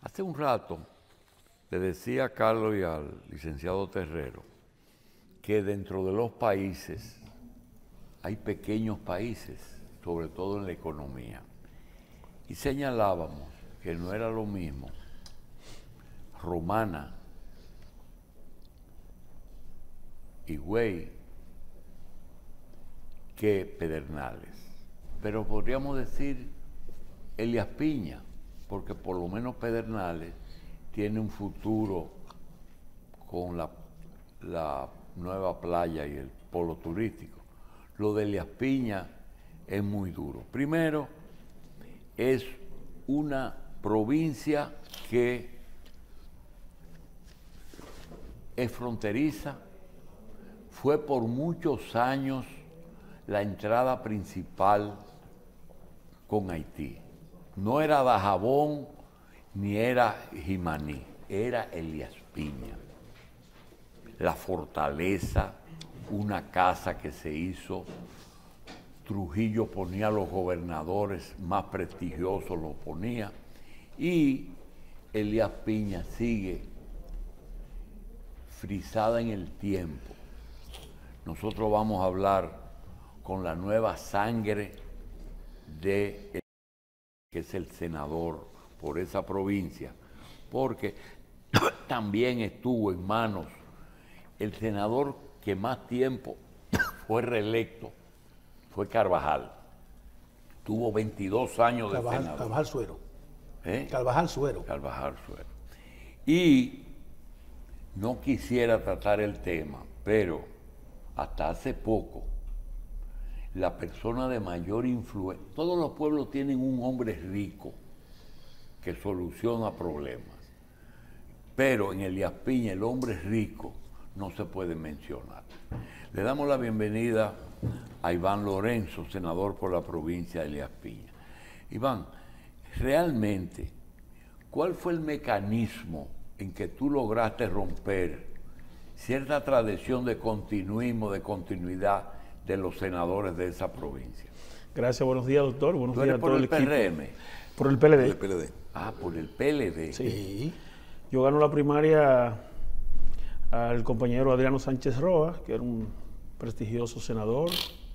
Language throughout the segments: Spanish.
Hace un rato le decía a Carlos y al licenciado Terrero que dentro de los países hay pequeños países, sobre todo en la economía. Y señalábamos que no era lo mismo Romana, Higüey, que Pedernales. Pero podríamos decir Elías Piña, porque por lo menos Pedernales tiene un futuro con la nueva playa y el polo turístico. Lo de Elías Piña es muy duro. Primero, es una provincia que es fronteriza, fue por muchos años la entrada principal con Haití. No era Dajabón ni era Jimaní, era Elías Piña. La fortaleza, una casa que se hizo, Trujillo ponía a los gobernadores más prestigiosos, los ponía, y Elías Piña sigue frisada en el tiempo. Nosotros vamos a hablar con la nueva sangre de que es el senador por esa provincia, porque también estuvo en manos el senador que más tiempo fue reelecto, fue Carvajal. Tuvo 22 años de senador. Carvajal Suero. ¿Eh? Carvajal Suero. Carvajal Suero. Y no quisiera tratar el tema, pero hasta hace poco, la persona de mayor influencia, todos los pueblos tienen un hombre rico que soluciona problemas, pero en Elías Piña el hombre rico no se puede mencionar. Le damos la bienvenida a Iván Lorenzo, senador por la provincia de Elías Piña. Iván, realmente, ¿cuál fue el mecanismo en que tú lograste romper cierta tradición de continuismo, de continuidad de los senadores de esa provincia? Gracias, buenos días, doctor. Buenos días a todo el equipo. ¿Por el PRM? Por el PLD. El PLD. Ah, por el PLD. Sí. Yo gano la primaria al compañero Adriano Sánchez Roa, que era un prestigioso senador,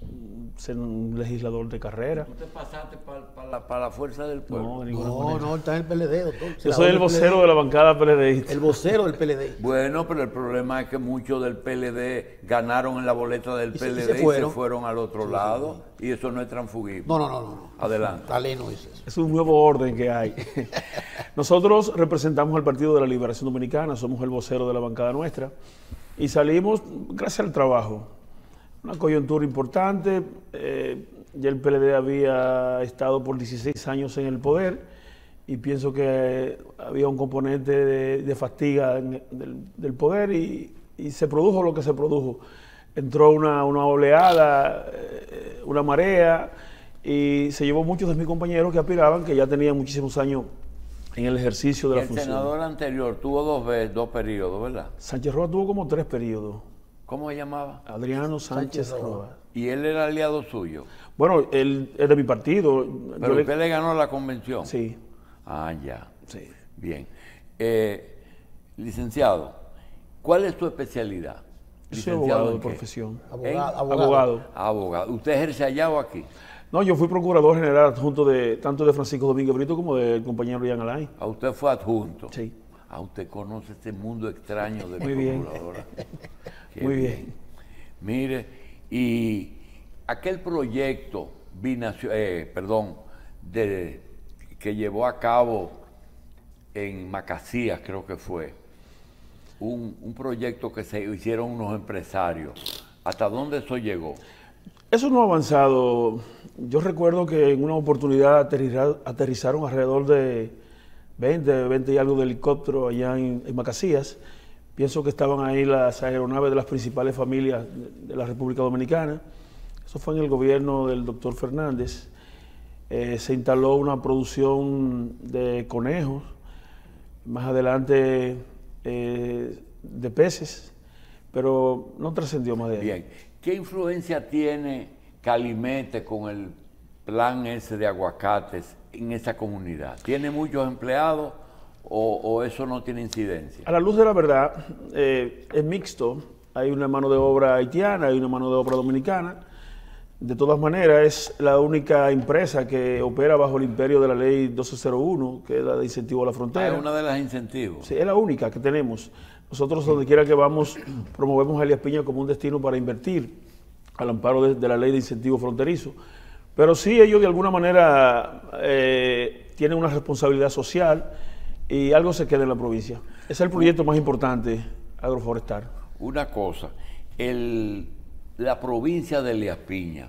un legislador de carrera. ¿Tú te pasaste para la fuerza del pueblo? No, de ninguna manera. No, está en el PLD, doctor. Yo soy el vocero de la bancada PLDista. El vocero del PLD. Bueno, pero el problema es que muchos del PLD ganaron en la boleta del PLD y se fueron al otro lado, y eso no es transfugismo. No. Adelante. Taleno es eso. Es un nuevo orden que hay. Nosotros representamos al Partido de la Liberación Dominicana, somos el vocero de la bancada nuestra, y salimos gracias al trabajo. Una coyuntura importante, ya el PLD había estado por 16 años en el poder y pienso que había un componente de fatiga del poder y se produjo lo que se produjo. Entró una oleada, una marea y se llevó muchos de mis compañeros que aspiraban, que ya tenían muchísimos años en el ejercicio de la función. El senador anterior tuvo dos periodos, ¿verdad? Sánchez Roa tuvo como 3 periodos. ¿Cómo se llamaba? Adriano Sánchez Roa. ¿Y él era aliado suyo? Bueno, él es de mi partido. ¿Pero usted le ganó la convención? Sí. Ah, ya. Sí. Bien. Licenciado, ¿cuál es tu especialidad? Yo soy abogado de profesión. Abogado. ¿Usted ejerce allá o aquí? No, yo fui procurador general adjunto tanto de Francisco Domínguez Brito como del compañero Ian Alain. ¿A usted fue adjunto? Sí. Usted conoce este mundo extraño de Muy bien. procuradora. Muy bien. Mire, y aquel proyecto que llevó a cabo en Macasías, creo que fue, un proyecto que se hicieron unos empresarios. ¿Hasta dónde eso llegó? Eso no ha avanzado. Yo recuerdo que en una oportunidad aterrizaron alrededor de 20 y algo de helicópteros allá en Macasías. Pienso que estaban ahí las aeronaves de las principales familias de la República Dominicana. Eso fue en el gobierno del doctor Fernández. Se instaló una producción de conejos, más adelante de peces, pero no trascendió más de ahí. Bien. ¿Qué influencia tiene Calimete con el plan ese de aguacates en esa comunidad? ¿Tiene muchos empleados o eso no tiene incidencia? A la luz de la verdad, es mixto. Hay una mano de obra haitiana, hay una mano de obra dominicana. De todas maneras, es la única empresa que opera bajo el imperio de la ley 1201, que es la de incentivo a la frontera. Es una de las incentivos. Sí, es la única que tenemos. Nosotros, donde quiera que vamos, promovemos a Elías Piña como un destino para invertir, al amparo de la ley de incentivo fronterizo. Pero sí, ellos de alguna manera tienen una responsabilidad social y algo se queda en la provincia. Ese es el proyecto más importante agroforestal. Una cosa, la provincia de Elías Piña,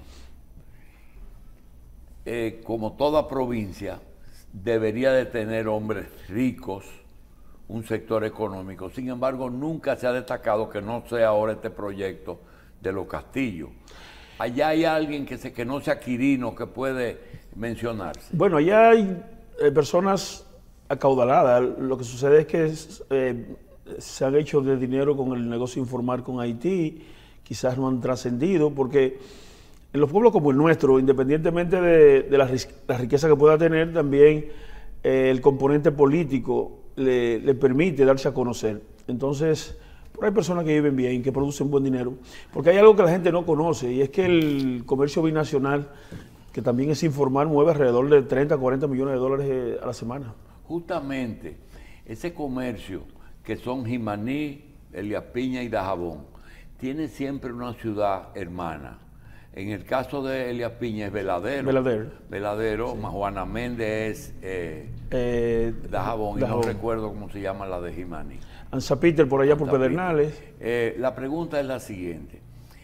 como toda provincia, debería de tener hombres ricos, un sector económico. Sin embargo, nunca se ha destacado que no sea ahora este proyecto de los castillos. Allá hay alguien que no sea Quirino que puede mencionarse. Bueno, allá hay personas acaudaladas. Lo que sucede es que se han hecho de dinero con el negocio informal con Haití, quizás no han trascendido, porque en los pueblos como el nuestro, independientemente de la riqueza que pueda tener, también el componente político le permite darse a conocer. Entonces, pero hay personas que viven bien, que producen buen dinero, porque hay algo que la gente no conoce, y es que el comercio binacional, que también es informal, mueve alrededor de 30, 40 millones de dólares a la semana. Justamente, ese comercio que son Jimaní, Elías Piña y Dajabón, tiene siempre una ciudad hermana. En el caso de Elías Piña es Veladero. Veladero, sí. Juana Méndez es Dajabón, y no recuerdo cómo se llama la de Jimaní. Anza Peter por allá por Pedernales. La pregunta es la siguiente.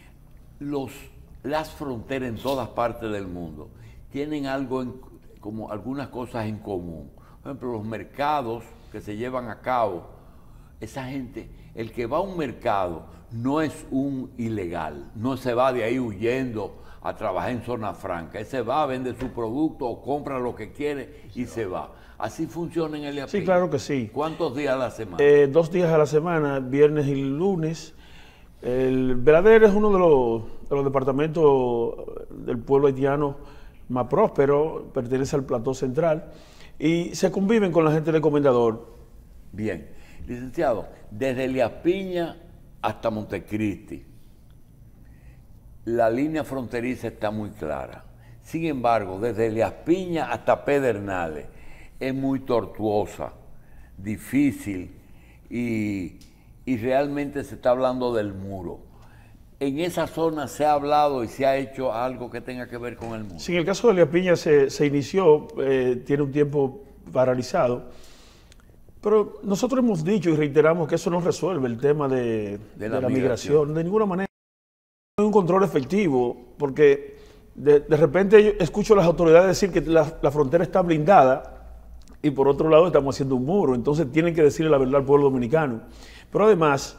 Las fronteras en todas partes del mundo tienen como algunas cosas en común. Por ejemplo, los mercados que se llevan a cabo, esa gente, el que va a un mercado no es un ilegal, no se va de ahí huyendo a trabajar en zona franca. Ese va, vende su producto o compra lo que quiere y se va. ¿Así funciona en Elías Piña? Sí, claro que sí. ¿Cuántos días a la semana? 2 días a la semana, viernes y lunes. El Veladero es uno de los departamentos del pueblo haitiano más próspero, pertenece al plató central y se conviven con la gente del Comendador. Bien. Licenciado, desde Elías Piña hasta Montecristi, la línea fronteriza está muy clara. Sin embargo, desde Elías Piña hasta Pedernales es muy tortuosa, difícil y realmente se está hablando del muro. ¿En esa zona se ha hablado y se ha hecho algo que tenga que ver con el muro? Sí, en el caso de Elías Piña se inició, tiene un tiempo paralizado, pero nosotros hemos dicho y reiteramos que eso no resuelve el tema de la migración, de ninguna manera. No hay un control efectivo, porque de repente yo escucho a las autoridades decir que la frontera está blindada y por otro lado estamos haciendo un muro, entonces tienen que decirle la verdad al pueblo dominicano. Pero además,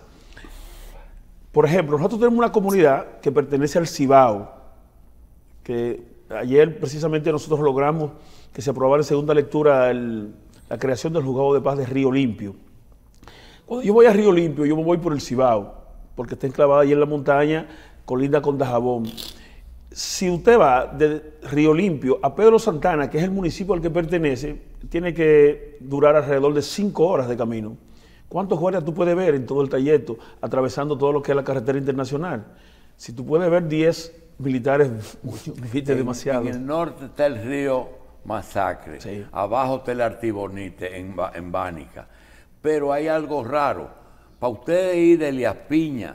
por ejemplo, nosotros tenemos una comunidad que pertenece al Cibao, que ayer precisamente nosotros logramos que se aprobara en segunda lectura la creación del Juzgado de Paz de Río Limpio. Cuando yo voy a Río Limpio, yo me voy por el Cibao, porque está enclavada ahí en la montaña, colinda con Dajabón. Si usted va de Río Limpio a Pedro Santana, que es el municipio al que pertenece, tiene que durar alrededor de 5 horas de camino. ¿Cuántos guardias tú puedes ver en todo el trayecto, atravesando todo lo que es la carretera internacional? Si tú puedes ver 10 militares, viste demasiado. En el norte está el río Masacre, sí. Abajo está el Artibonite, en Bánica. Pero hay algo raro. Para ustedes ir de Elías Piña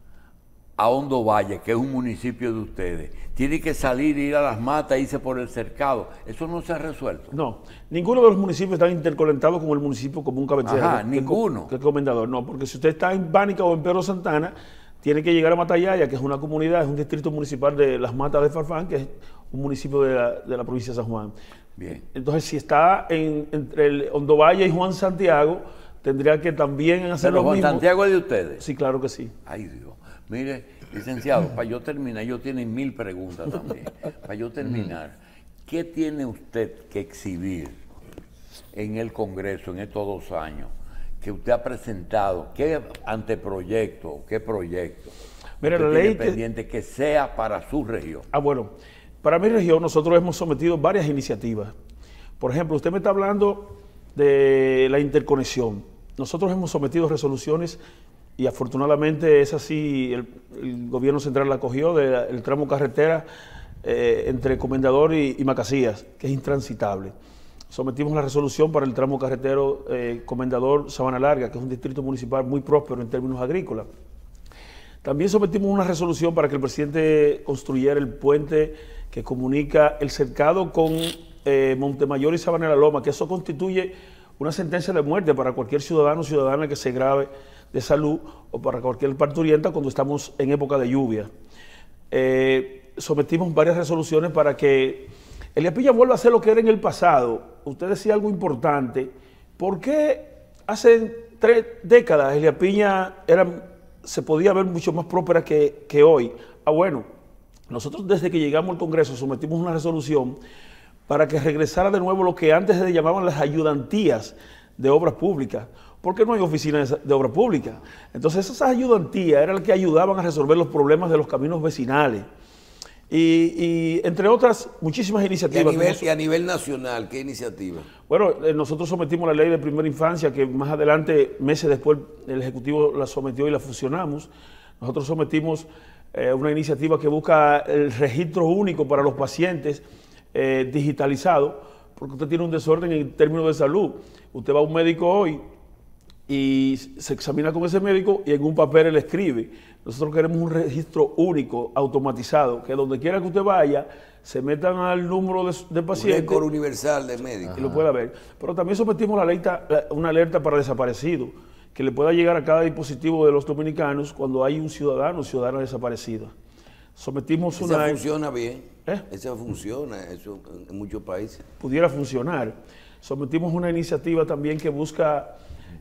a Hondo Valle, que es un municipio de ustedes, tiene que salir, ir a Las Matas, irse por el cercado. Eso no se ha resuelto. No, ninguno de los municipios está interconectado con el municipio común cabecera. Ajá, ninguno. Que es Comendador, no, porque si usted está en Bánica o en Pedro Santana, tiene que llegar a Matallaya, que es una comunidad, es un distrito municipal de Las Matas de Farfán, que es un municipio de la provincia de San Juan. Bien. Entonces, si está entre el Hondo Valle y Juan Santiago, tendría que también hacer lo mismo. ¿Juan Santiago es de ustedes? Sí, claro que sí. Ay, Dios. Mire, licenciado, para yo terminar, ellos tienen 1000 preguntas también. Para yo terminar, ¿qué tiene usted que exhibir en el Congreso en estos 2 años que usted ha presentado? ¿Qué anteproyecto, qué proyecto? Mira, la ley pendiente que sea para su región. Bueno, para mi región nosotros hemos sometido varias iniciativas. Por ejemplo, usted me está hablando de la interconexión. Nosotros hemos sometido resoluciones y afortunadamente es así, el gobierno central la acogió del tramo carretera entre Comendador y Macasías, que es intransitable. Sometimos la resolución para el tramo carretero Comendador Sabana Larga, que es un distrito municipal muy próspero en términos agrícolas. También sometimos una resolución para que el presidente construyera el puente que comunica el cercado con Montemayor y Sabana de la Loma, que eso constituye una sentencia de muerte para cualquier ciudadano o ciudadana que se grave de salud o para cualquier parturienta cuando estamos en época de lluvia. Sometimos varias resoluciones para que Elías Piña vuelva a ser lo que era en el pasado. Usted decía algo importante. ¿Por qué hace 3 décadas Elías Piña se podía ver mucho más próspera que hoy? Bueno, nosotros desde que llegamos al Congreso sometimos una resolución para que regresara de nuevo lo que antes se llamaban las ayudantías de obras públicas, porque no hay oficinas de obras públicas. Entonces esas ayudantías eran las que ayudaban a resolver los problemas de los caminos vecinales. Y entre otras, muchísimas iniciativas. Y a nivel nacional, ¿qué iniciativa? Bueno, nosotros sometimos la ley de primera infancia, que más adelante, meses después, el Ejecutivo la sometió y la fusionamos. Nosotros sometimos una iniciativa que busca el registro único para los pacientes digitalizado, porque usted tiene un desorden en términos de salud. Usted va a un médico hoy y se examina con ese médico y en un papel él escribe. Nosotros queremos un registro único, automatizado, que donde quiera que usted vaya, se metan al número de pacientes. Un récord universal de médicos. Y lo pueda ver. Pero también sometimos una alerta para desaparecidos, que le pueda llegar a cada dispositivo de los dominicanos cuando hay un ciudadano o ciudadana desaparecida. Sometimos Esa funciona bien. Esa funciona eso en muchos países. Pudiera funcionar. Sometimos una iniciativa también que busca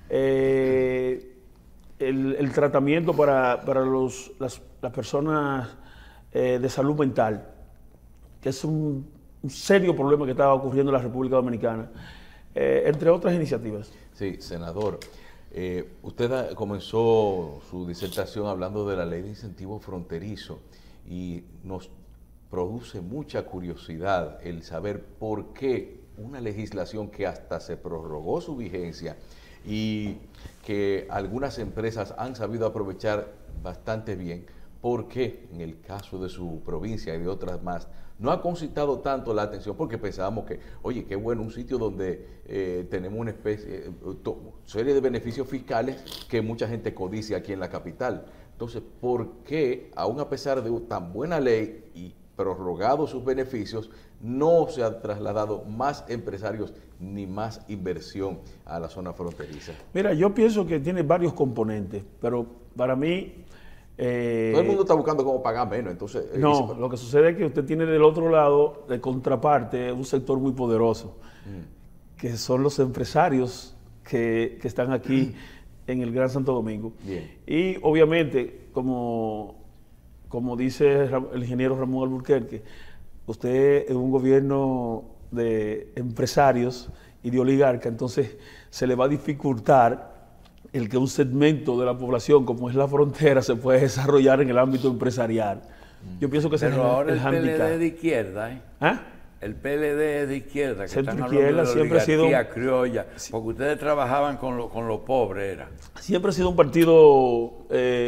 el tratamiento para las personas de salud mental, que es un serio problema que estaba ocurriendo en la República Dominicana, entre otras iniciativas. Sí, senador. Usted comenzó su disertación hablando de la ley de incentivo fronterizo y nos produce mucha curiosidad el saber por qué una legislación que hasta se prorrogó su vigencia y que algunas empresas han sabido aprovechar bastante bien, por qué en el caso de su provincia y de otras más no ha concitado tanto la atención, porque pensábamos que, oye, qué bueno, un sitio donde tenemos una serie de beneficios fiscales que mucha gente codicia aquí en la capital. Entonces, ¿por qué, aún a pesar de tan buena ley y prorrogados sus beneficios, no se han trasladado más empresarios ni más inversión a la zona fronteriza? Mira, yo pienso que tiene varios componentes, pero para mí... todo el mundo está buscando cómo pagar menos, entonces... No, lo que sucede es que usted tiene del otro lado, de contraparte, un sector muy poderoso, que son los empresarios que están aquí en el Gran Santo Domingo. Bien. Y obviamente, como dice el ingeniero Ramón Alburquerque, usted es un gobierno de empresarios y de oligarcas, entonces se le va a dificultar el que un segmento de la población, como es la frontera, se pueda desarrollar en el ámbito empresarial. Yo pienso que ese es el handicap. PLD es de izquierda, ¿eh? ¿Ah? El PLD es de izquierda, que Centro están izquierda hablando de la siempre ha sido oligarquía criolla, porque ustedes trabajaban con los pobres, era. Siempre ha sido un partido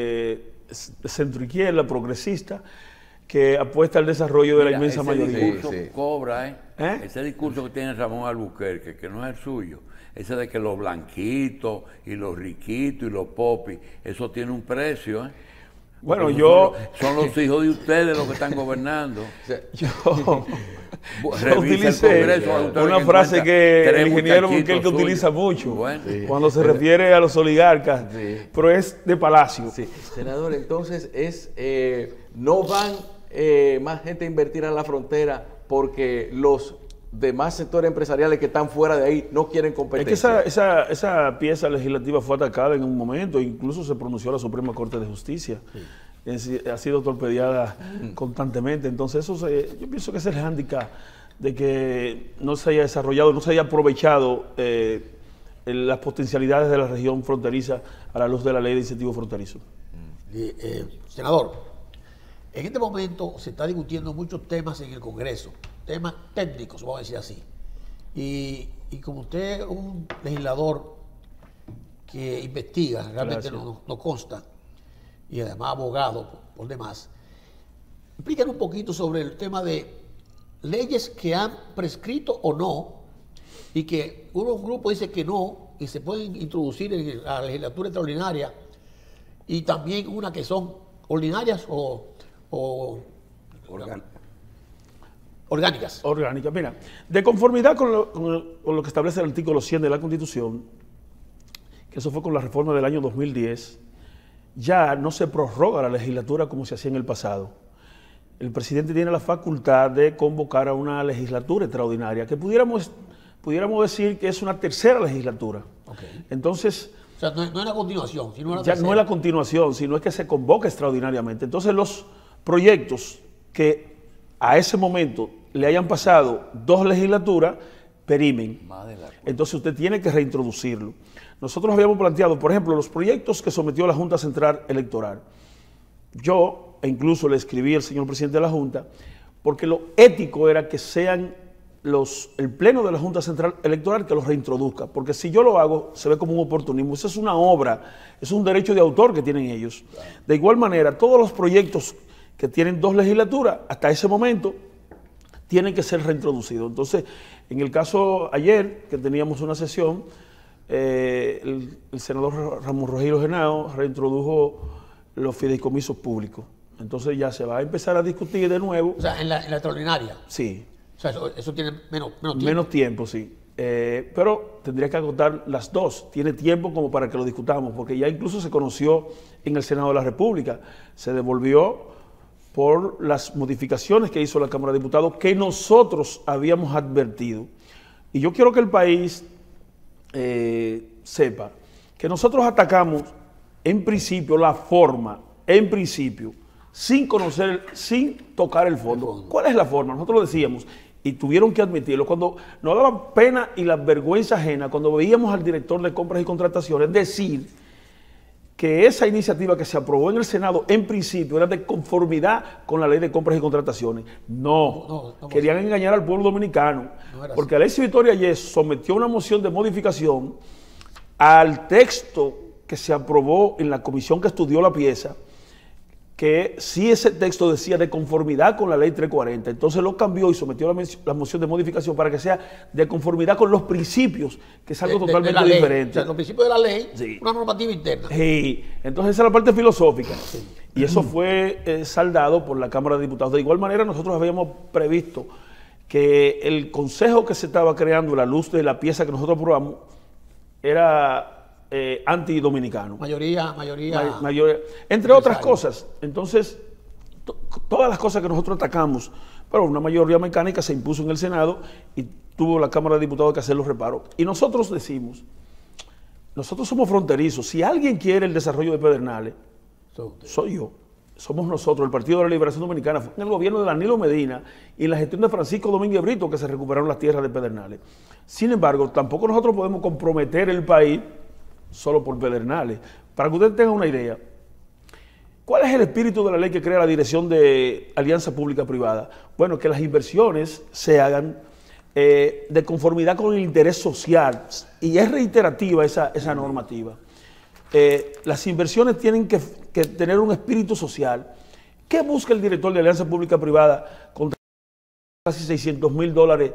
centro izquierda, progresista, que apuesta al desarrollo de la inmensa mayoría. Ese discurso Sí. cobra, ¿Eh? Ese discurso que tiene Ramón Alburquerque, que no es el suyo, ese de que los blanquitos y los riquitos y los popis, eso tiene un precio, ¿eh? Bueno, Porque yo... son los hijos de ustedes los que están gobernando. Yo Revisa utilicé el Congreso, una frase que el 3 ingeniero muchachitos Burquerque utiliza suyos. mucho Bueno. cuando se refiere a los oligarcas, pero es de Palacio. Sí. Senador, entonces no van más gente a invertir a la frontera porque los demás sectores empresariales que están fuera de ahí no quieren Es competencia. que esa pieza legislativa fue atacada en un momento, incluso se pronunció la Suprema Corte de Justicia. Ha sido torpedeada constantemente. Entonces, yo pienso que ese es el hándicap de que no se haya desarrollado, no se haya aprovechado las potencialidades de la región fronteriza a la luz de la ley de incentivo fronterizo. Senador, en este momento se está discutiendo muchos temas en el Congreso, temas técnicos, vamos a decir así. Y Y como usted es un legislador que investiga, realmente no consta, y además abogado por demás, explícanos un poquito sobre el tema de leyes que han prescrito o no, y que un grupo dice que no, y se pueden introducir en la legislatura extraordinaria, y también una que son ordinarias o orgánicas. Orgánicas. Mira, de conformidad con lo que establece el artículo 100 de la Constitución, que eso fue con la reforma del año 2010, ya no se prorroga la legislatura como se hacía en el pasado. El presidente tiene la facultad de convocar a una legislatura extraordinaria, que pudiéramos decir que es una tercera legislatura. Okay. Entonces, o sea, no es la continuación, sino la ya tercera. no es la continuación, sino es que se convoca extraordinariamente. Entonces, los proyectos que a ese momento le hayan pasado 2 legislaturas, perimen. Entonces, usted tiene que reintroducirlo. Nosotros habíamos planteado, por ejemplo, los proyectos que sometió la Junta Central Electoral. Yo, incluso le escribí al señor presidente de la Junta, porque lo ético era que sean el Pleno de la Junta Central Electoral que los reintroduzca, porque si yo lo hago, se ve como un oportunismo. Eso es una obra, es un derecho de autor que tienen ellos. De igual manera, todos los proyectos que tienen 2 legislaturas, hasta ese momento, tienen que ser reintroducidos. Entonces, en el caso ayer, que teníamos una sesión, el senador Ramón Rogelio Genao reintrodujo los fideicomisos públicos. Entonces ya se va a empezar a discutir de nuevo. O sea, en la extraordinaria. Sí. O sea, eso tiene menos tiempo. Menos tiempo, sí. Pero tendría que agotar las 2. Tiene tiempo como para que lo discutamos, porque ya incluso se conoció en el Senado de la República. Se devolvió por las modificaciones que hizo la Cámara de Diputados que nosotros habíamos advertido. Y yo quiero que el país sepa que nosotros atacamos en principio la forma, en principio, sin conocer, sin tocar el fondo. ¿Cuál es la forma? Nosotros lo decíamos y tuvieron que admitirlo. Cuando nos daba pena y la vergüenza ajena, cuando veíamos al director de compras y contrataciones decir que esa iniciativa que se aprobó en el Senado en principio era de conformidad con la ley de compras y contrataciones. No, querían engañar al pueblo dominicano, porque Alexis Victoria Yes sometió una moción de modificación al texto que se aprobó en la comisión que estudió la pieza, que sí ese texto decía de conformidad con la ley 340, entonces lo cambió y sometió la moción de modificación para que sea de conformidad con los principios, que es algo totalmente diferente. O sea, los principios de la ley, sí. Una normativa interna. Sí, entonces esa es la parte filosófica. Sí. Y eso fue saldado por la Cámara de Diputados. De igual manera, nosotros habíamos previsto que el consejo que se estaba creando a la luz de la pieza que nosotros aprobamos era antidominicano. Mayoría. Entre otras cosas. Entonces, todas las cosas que nosotros atacamos, pero una mayoría mecánica se impuso en el Senado y tuvo la Cámara de Diputados que hacer los reparos. Y nosotros decimos, nosotros somos fronterizos. Si alguien quiere el desarrollo de Pedernales, soy yo. Somos nosotros, el Partido de la Liberación Dominicana. Fue en el gobierno de Danilo Medina y en la gestión de Francisco Domínguez Brito que se recuperaron las tierras de Pedernales. Sin embargo, tampoco nosotros podemos comprometer el país solo por Pedernales. Para que ustedes tengan una idea, ¿cuál es el espíritu de la ley que crea la Dirección de Alianza Pública-Privada? Bueno, que las inversiones se hagan de conformidad con el interés social, y es reiterativa esa normativa. Las inversiones tienen que tener un espíritu social. ¿Qué busca el director de Alianza Pública-Privada con casi $600,000?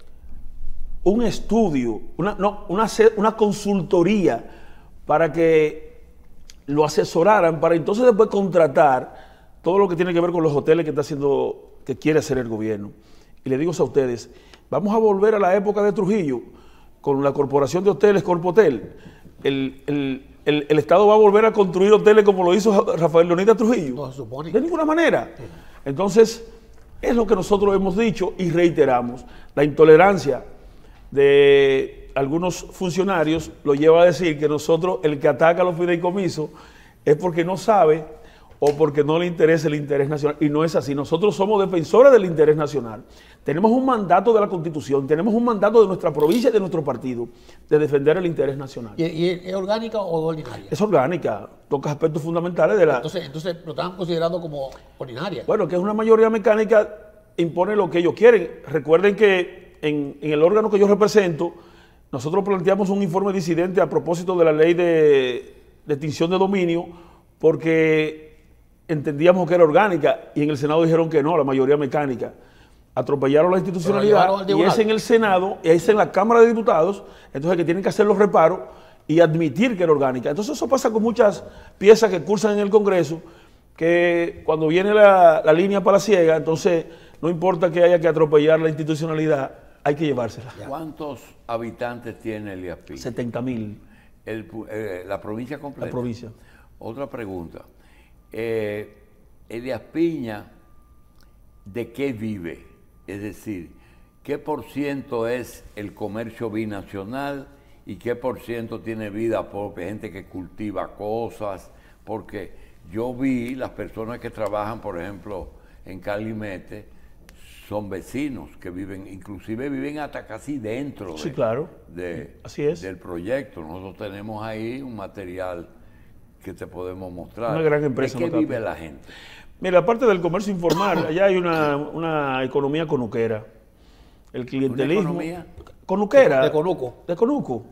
Un estudio, una consultoría para que lo asesoraran, para entonces después contratar todo lo que tiene que ver con los hoteles que quiere hacer el gobierno. Y le digo a ustedes, vamos a volver a la época de Trujillo, con la Corporación de Hoteles, Corpotel. El Estado va a volver a construir hoteles como lo hizo Rafael Leonidas Trujillo. No se supone. De ninguna manera. Entonces, es lo que nosotros hemos dicho y reiteramos. La intolerancia de algunos funcionarios lo lleva a decir que nosotros, el que ataca a los fideicomisos, es porque no sabe o porque no le interesa el interés nacional. Y no es así. Nosotros somos defensores del interés nacional. Tenemos un mandato de la Constitución, tenemos un mandato de nuestra provincia y de nuestro partido de defender el interés nacional. ¿Y es orgánica o ordinaria? Es orgánica, toca aspectos fundamentales de la... Entonces lo están considerando como ordinaria. Bueno, que es una mayoría mecánica, impone lo que ellos quieren. Recuerden que en el órgano que yo represento, nosotros planteamos un informe disidente a propósito de la ley de extinción de dominio, porque entendíamos que era orgánica y en el Senado dijeron que no, la mayoría mecánica. Atropellaron la institucionalidad y es en el Senado, y es en la Cámara de Diputados, entonces que tienen que hacer los reparos y admitir que era orgánica. Entonces eso pasa con muchas piezas que cursan en el Congreso, que cuando viene la línea palaciega, entonces no importa que haya que atropellar la institucionalidad, hay que llevársela. ¿Cuántos habitantes tiene Elías Piña? 70,000. La provincia completa. La provincia. Otra pregunta. Elías Piña, ¿de qué vive? Es decir, ¿qué por ciento es el comercio binacional y qué por ciento tiene vida propia, gente que cultiva cosas? Porque yo vi las personas que trabajan, por ejemplo, en Calimete, son vecinos que viven, inclusive viven hasta casi dentro sí, claro. Así es. del proyecto. Nosotros tenemos ahí un material que te podemos mostrar. Una gran empresa. ¿De qué vive la gente? Mira, aparte del comercio informal, allá hay una economía conuquera. El clientelismo. ¿Una economía? Conuquera. De Conuco. De Conuco.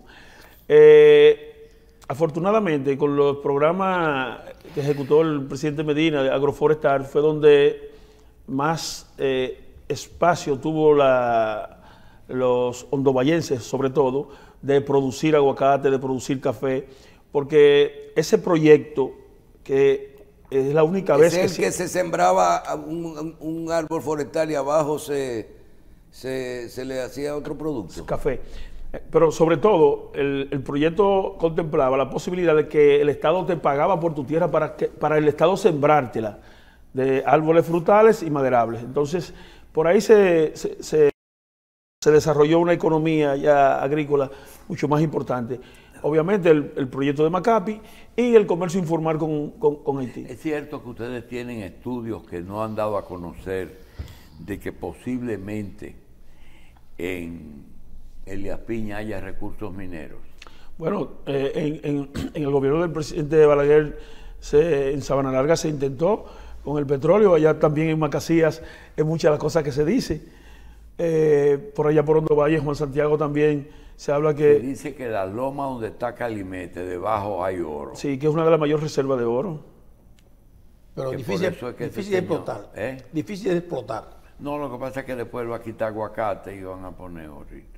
Afortunadamente, con los programas que ejecutó el presidente Medina de agroforestal, fue donde más espacio tuvo los hondovallenses, sobre todo, de producir aguacate, de producir café, porque ese proyecto que es la única vez es el que se sembraba un árbol forestal y abajo se le hacía otro producto. Café. Pero sobre todo, el proyecto contemplaba la posibilidad de que el Estado te pagaba por tu tierra para el Estado sembrártela de árboles frutales y maderables. Entonces, por ahí se desarrolló una economía ya agrícola mucho más importante. Obviamente el proyecto de Macapi y el comercio informal con Haití. Es cierto que ustedes tienen estudios que no han dado a conocer de que posiblemente en Elías Piña haya recursos mineros. Bueno, en el gobierno del presidente Balaguer en Sabana Larga se intentó con el petróleo, allá también en Macasías es muchas de las cosas que se dice. Por allá por Hondo Valle, Juan Santiago también se habla que... Se dice que la loma donde está Calimete, debajo hay oro. Sí, que es una de las mayores reservas de oro. Pero Que difícil, por eso es que difícil de explotar. Difícil de explotar. No, lo que pasa es que después va a quitar aguacate y van a poner orito.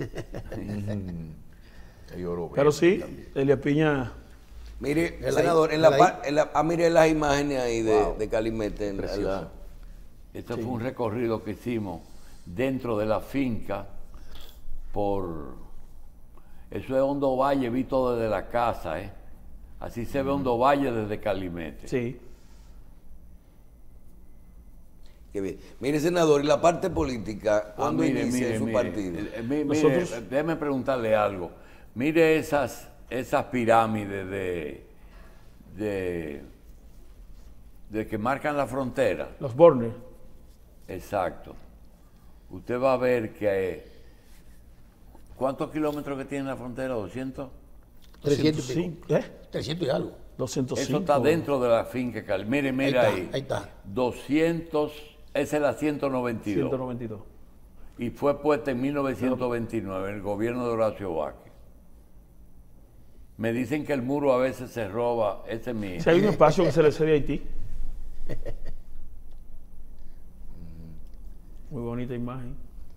Hay oro Pero verde sí, también. Elías Piña... Mire, El senador, ahí. mire las imágenes ahí Wow. de Calimete. Precioso. Este fue un recorrido que hicimos dentro de la finca Eso es Hondo Valle visto desde la casa, ¿eh? Así se ve Hondo Valle desde Calimete. Sí. Qué bien. Mire, senador, y la parte política, ¿cuándo inicia su partido? Nosotros- Déjeme preguntarle algo. Mire esas pirámides de que marcan la frontera. Los Bornes. Exacto. Usted va a ver que ¿cuántos kilómetros que tiene la frontera? ¿200? 300 y pico. 205, 300 y algo. 205. Eso está dentro de la finca. Mire ahí. Ahí está. 200, esa es la 192. 192. Y fue puesta en 1929 en el gobierno de Horacio Vázquez. Me dicen que el muro a veces se roba, ese es mi... Si hay un espacio que se le cede a Haití. Muy bonita imagen.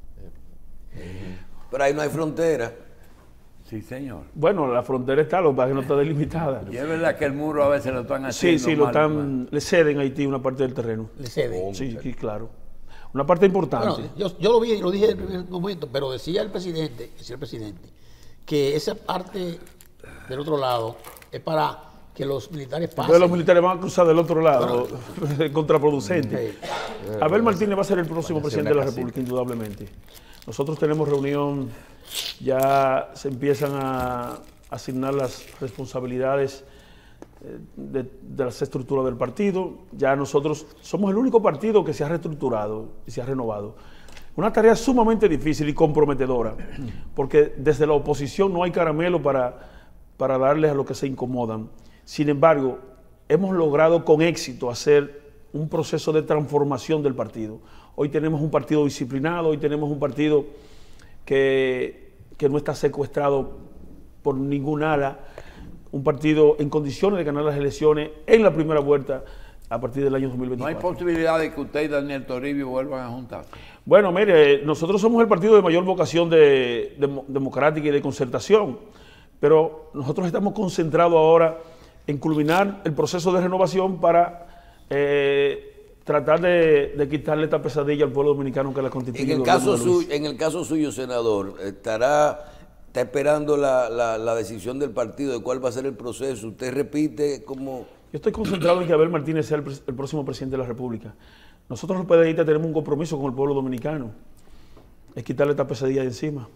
Pero ahí no hay frontera. Sí, señor. Bueno, la frontera está, lo que pasa es que no está delimitada. Y es verdad que el muro a veces lo están haciendo Sí, le ceden a Haití una parte del terreno. Le cede. Sí, claro. Una parte importante. Bueno, yo lo vi y lo dije en el primer momento, pero decía el presidente, que esa parte del otro lado es para que los militares pasen. Entonces los militares van a cruzar del otro lado, contraproducente. Sí. Abel Martínez va a ser el próximo Van a hacer presidente de la una casita. República, indudablemente. Nosotros tenemos reunión, ya se empiezan a asignar las responsabilidades de las estructuras del partido. Ya nosotros somos el único partido que se ha reestructurado y se ha renovado. Una tarea sumamente difícil y comprometedora, porque desde la oposición no hay caramelo para darles a los que se incomodan. Sin embargo, hemos logrado con éxito hacer un proceso de transformación del partido. Hoy tenemos un partido disciplinado, hoy tenemos un partido que que no está secuestrado por ningún ala, un partido en condiciones de ganar las elecciones en la primera vuelta a partir del año 2024. ¿No hay posibilidad de que usted y Daniel Toribio vuelvan a juntarse? Bueno, mire, nosotros somos el partido de mayor vocación democrática y de concertación, pero nosotros estamos concentrados ahora en culminar el proceso de renovación para tratar de quitarle esta pesadilla al pueblo dominicano que la constituye. En el caso suyo, senador, está esperando la decisión del partido de cuál va a ser el proceso. Usted repite como... Yo estoy concentrado en que Abel Martínez sea el próximo presidente de la República. Nosotros los PDistas tenemos un compromiso con el pueblo dominicano. Es quitarle esta pesadilla de encima.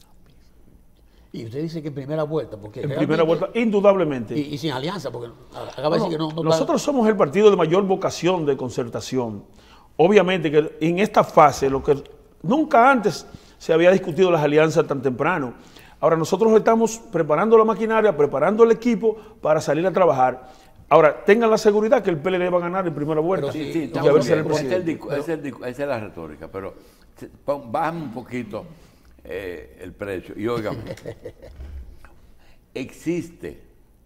Y usted dice que en primera vuelta, porque en primera vuelta, indudablemente. Y sin alianza, porque acaba de decir que no nosotros somos el partido de mayor vocación de concertación. Obviamente que en esta fase, lo que nunca antes se había discutido las alianzas tan temprano. Ahora nosotros estamos preparando la maquinaria, preparando el equipo para salir a trabajar. Ahora, tengan la seguridad que el PLD va a ganar en primera vuelta. Sí, esa es la retórica, pero bájame un poquito el precio. Y óigame, existe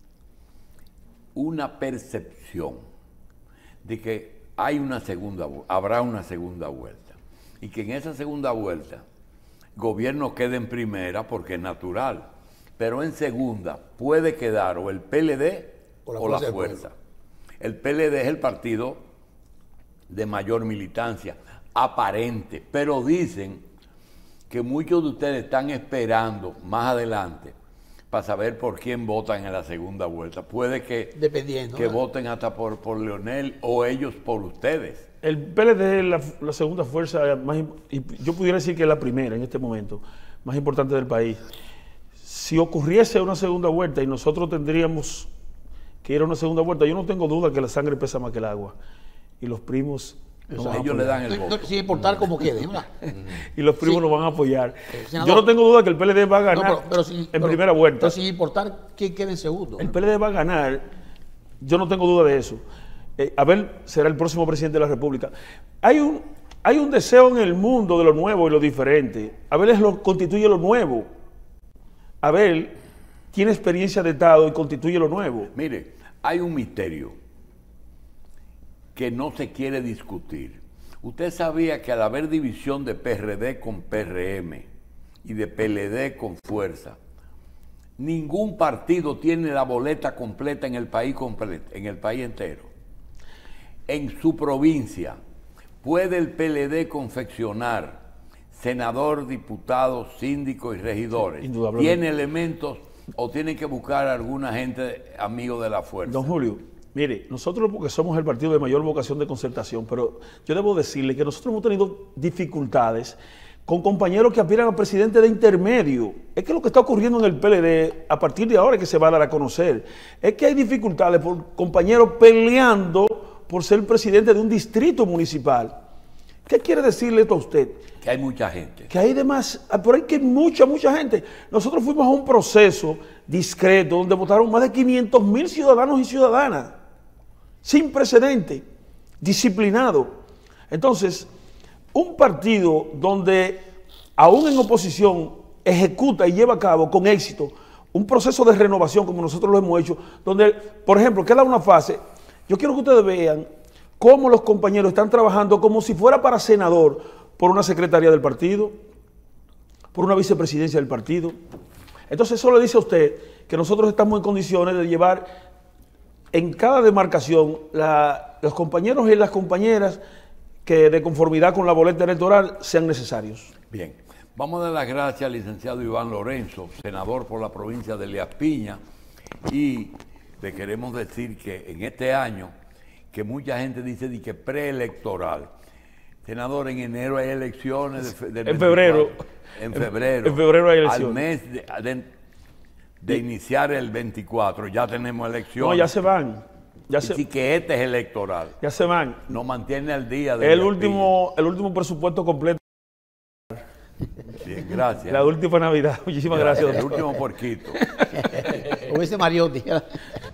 una percepción de que habrá una segunda vuelta. Y que en esa segunda vuelta, gobierno quede en primera porque es natural. Pero en segunda puede quedar o el PLD o la fuerza. El PLD es el partido de mayor militancia, aparente, pero dicen que muchos de ustedes están esperando más adelante para saber por quién votan en la segunda vuelta. Puede que voten hasta por Leonel o ellos por ustedes. El PLD es la segunda fuerza, yo pudiera decir que es la primera en este momento, más importante del país. Si ocurriese una segunda vuelta y nosotros tendríamos que ir a una segunda vuelta, yo no tengo duda que la sangre pesa más que el agua. Y los primos... ellos le dan el voto. Sin importar cómo quede, ¿verdad? Y los primos nos van a apoyar. Senador, yo no tengo duda que el PLD va a ganar en primera vuelta. Pero sin importar quién quede en segundo. El PLD va a ganar, yo no tengo duda de eso. Abel será el próximo presidente de la República. Hay un deseo en el mundo de lo nuevo y lo diferente. Abel constituye lo nuevo. Abel tiene experiencia de Estado y constituye lo nuevo. Mire, hay un misterio que no se quiere discutir. Usted sabía que al haber división de PRD con PRM y de PLD con Fuerza, ningún partido tiene la boleta completa en el país entero. En su provincia puede el PLD confeccionar senador, diputado, síndico y regidores. ¿Tiene elementos o tienen que buscar a alguna gente amigo de la fuerza? Don Julio, mire, nosotros porque somos el partido de mayor vocación de concertación, pero yo debo decirle que nosotros hemos tenido dificultades con compañeros que aspiran a presidente de intermedio. Es que lo que está ocurriendo en el PLD, a partir de ahora es que se va a dar a conocer, es que hay dificultades por compañeros peleando por ser presidente de un distrito municipal. ¿Qué quiere decirle esto a usted? Que hay mucha gente. Que hay por ahí que hay mucha gente. Nosotros fuimos a un proceso discreto donde votaron más de 500,000 ciudadanos y ciudadanas, sin precedente, disciplinado. Entonces, un partido donde, aún en oposición, ejecuta y lleva a cabo con éxito un proceso de renovación como nosotros lo hemos hecho, donde, por ejemplo, queda una fase. Yo quiero que ustedes vean cómo los compañeros están trabajando como si fuera para senador, por una secretaría del partido, por una vicepresidencia del partido. Entonces eso le dice a usted que nosotros estamos en condiciones de llevar en cada demarcación los compañeros y las compañeras que de conformidad con la boleta electoral sean necesarios. Bien, vamos a dar las gracias al licenciado Iván Lorenzo, senador por la provincia de Elías Piña, y le queremos decir que en este año, que mucha gente dice de que preelectoral. Senador, en enero hay elecciones. En febrero. En febrero. En febrero hay elecciones. Al mes de iniciar el 24, ya tenemos elecciones. No, ya se van. Así que este es electoral. Ya se van. Nos mantiene al día. De el último presupuesto completo. Bien, gracias. La última Navidad. Muchísimas gracias. El último porquito. Como dice Mariotti.